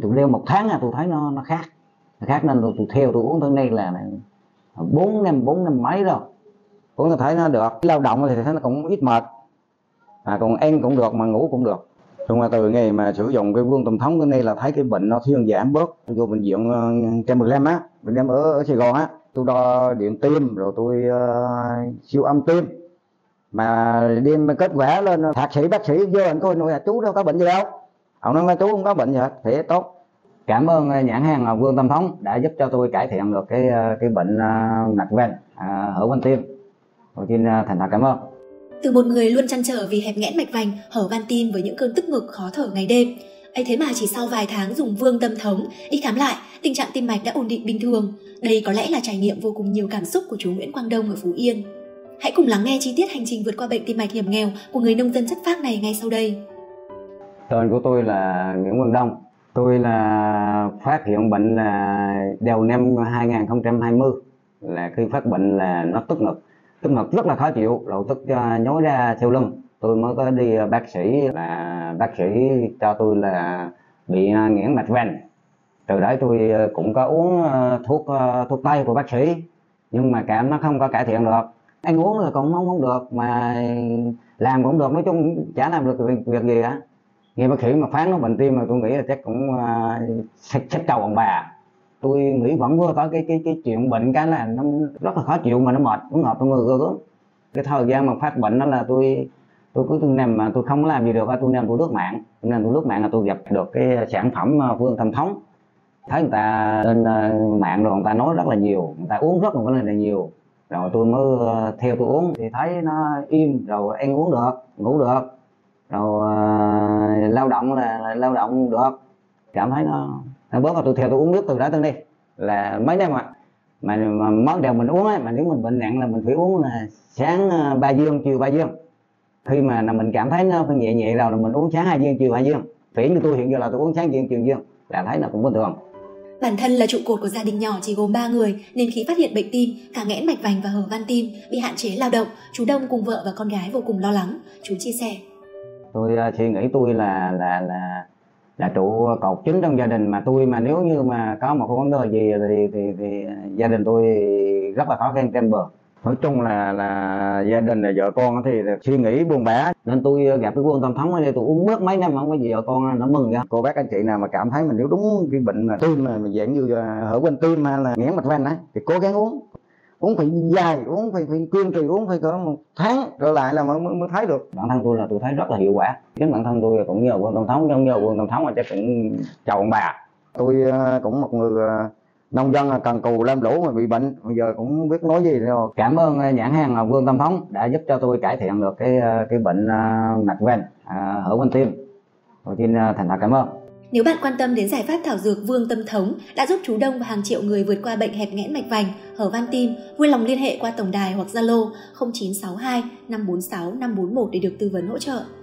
tôi đeo 1 tháng tôi thấy nó khác nên tôi theo tôi uống tới nay là 4 năm mấy rồi. Uống tôi thấy nó được, lao động thì thấy nó cũng ít mệt, còn ăn cũng được mà ngủ cũng được. Trong từ ngày mà sử dụng cái Vương Tâm Thống tới nay là thấy cái bệnh nó thuyên giảm bớt. Tôi vô bệnh viện Cam á, bệnh em ở Sài Gòn á, tôi đo điện tim rồi tôi siêu âm tim, mà đem kết quả lên thạc sĩ bác sĩ vô anh coi nói là chú đâu có bệnh gì đâu, ông nói chú không có bệnh gì hết, thế tốt. Cảm ơn nhãn hàng Vương Tâm Thống đã giúp cho tôi cải thiện được cái bệnh mạch vành, hở van tim. Tôi xin thành thật cảm ơn. Từ một người luôn trăn trở vì hẹp nghẽn mạch vành, hở van tim với những cơn tức ngực khó thở ngày đêm, ấy thế mà chỉ sau vài tháng dùng Vương Tâm Thống, đi khám lại, tình trạng tim mạch đã ổn định bình thường. Đây có lẽ là trải nghiệm vô cùng nhiều cảm xúc của chú Nguyễn Quang Đông ở Phú Yên. Hãy cùng lắng nghe chi tiết hành trình vượt qua bệnh tim mạch hiểm nghèo của người nông dân chất phác này ngay sau đây. Tên của tôi là Nguyễn Quang Đông. Tôi là phát hiện bệnh là đầu năm 2020, là khi phát bệnh là nó tức ngực rất là khó chịu, rồi tức nhói ra sau lưng. Tôi mới có đi bác sĩ, là bác sĩ cho tôi là bị nghẽn mạch vành. Từ đấy tôi cũng có uống thuốc tây của bác sĩ, nhưng mà cảm nó không có cải thiện được. Anh uống là cũng không được, mà làm cũng được, nói chung chả làm được việc gì cả. Nghe bác sĩ mà phán nó bệnh tim mà tôi nghĩ là chắc cũng sách cầu ông bà. Tôi nghĩ vẫn vừa có cái chuyện bệnh cái là nó rất là khó chịu mà nó mệt, nó ngợp trong người gớm. Cái thời gian mà phát bệnh đó là tôi cứ nằm mà tôi không có làm gì được, tôi nằm tôi lướt mạng, là tôi gặp được cái sản phẩm Vương Tâm Thống. Thấy người ta lên mạng rồi người ta nói rất là nhiều, người ta uống rất là nhiều, rồi tôi mới theo tôi uống thì thấy nó im, rồi ăn uống được, ngủ được, rồi lao động là lao động được, cảm thấy nó bớt. Và tôi theo tôi uống nước từ đó tới đây là mấy năm mà mới đầu mình uống ấy, mà nếu mình bệnh nặng là mình phải uống là sáng 3 viên, chiều 3 viên. Khi mà mình cảm thấy nó nhẹ nhẹ rồi là mình uống sáng 2 viên, chiều 2 viên. Phỉ như tôi hiện giờ là tôi uống sáng viên, chiều viên, là thấy là cũng bình thường. Bản thân là trụ cột của gia đình nhỏ chỉ gồm 3 người, nên khi phát hiện bệnh tim, cả nghẽn mạch vành và hở van tim, bị hạn chế lao động, chú Đông cùng vợ và con gái vô cùng lo lắng. Chú chia sẻ: Tôi suy nghĩ tôi là trụ cột chính trong gia đình, mà nếu như mà có một cái vấn đề gì thì gia đình tôi rất là khó khăn trên bờ. Nói chung là gia đình là vợ con thì suy nghĩ buồn bã, nên tôi gặp cái Vương Tâm Thống ở đây tôi uống mất mấy năm không có gì, vợ con nó mừng ra. Cô bác anh chị nào mà cảm thấy mình nếu đúng cái bệnh mà tim mà dạng như hở van tim hay là nghẽn mạch vành á thì cố gắng uống phải dài, uống phải kiên trì, uống phải cỡ 1 tháng trở lại là mới thấy được. Bản thân tôi là tôi thấy rất là hiệu quả. Chính bản thân tôi cũng nhờ Vương Tâm Thống, không nhờ Vương Tâm Thống là chắc cũng chào ông bà. Tôi cũng một người nông dân cần cù lam lũ mà bị bệnh, bây giờ cũng biết nói gì rồi. Cảm ơn nhãn hàng Vương Tâm Thống đã giúp cho tôi cải thiện được cái bệnh mạch vành, hở van tim. Tôi xin thành thật cảm ơn. Nếu bạn quan tâm đến giải pháp thảo dược Vương Tâm Thống đã giúp chú Đông và hàng triệu người vượt qua bệnh hẹp nghẽn mạch vành, hở van tim, vui lòng liên hệ qua tổng đài hoặc Zalo 0962 546 541 để được tư vấn hỗ trợ.